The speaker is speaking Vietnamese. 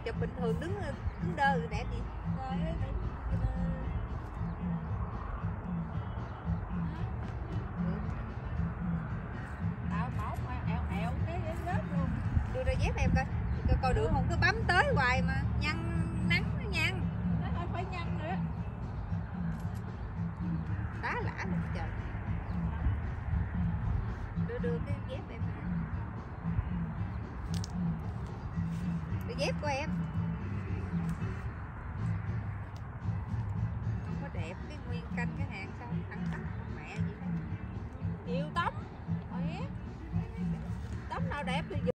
chụp bình thường đứng đơ đẹp gì. Tạo mẫu mà ẹo cái rớt luôn. Đưa ra dép em coi được không, cứ bấm tới hoài mà nhăn nắng nó nhăn. Nó phải nhăn nữa. Tá lả luôn trời. Đưa cái dép em. Đưa dép của em. Không có đẹp cái nguyên canh cái hàng sao thẳng tắp mẹ gì đó. Nhiều tấm. Tấm nào đẹp thì